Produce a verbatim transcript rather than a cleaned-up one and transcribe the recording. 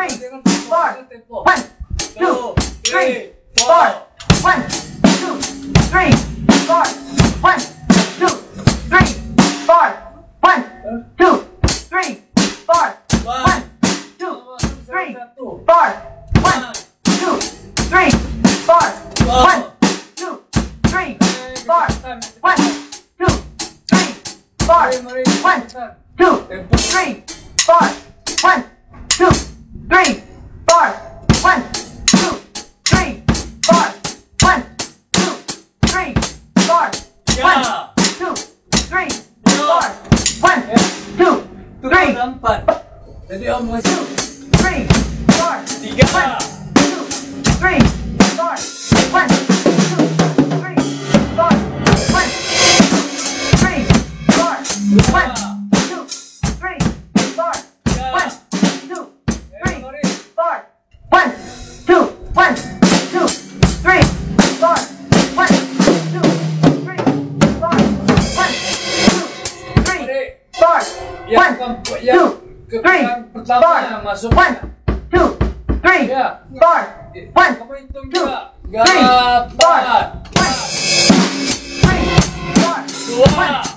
four. One, two, three, four. One, two, three, four. One, two, three, four. One, two, three, four. One, two, three, four. One, two, three, four. One, two, three, four. One, two, three, four. One, two, three, four. One, two, three, four. One, two, three, four. One, two, three, four. One, two, three, four. One, two, three, empat. Jadi om two, three, four. tiga. One, two, three, four. One, two, three, four. One, two, three, four. One, two, three, four. One, two, three, four. One, two, one, two, three, four. One, two, three, four. One, two, three, four. Yang One, keempat, two, yang three, keempat pertama four. yang masuk. One, two, three, Ya. four. One, Kamu hitung two, juga. three, four. Gapat. One, three, four. Dua. One,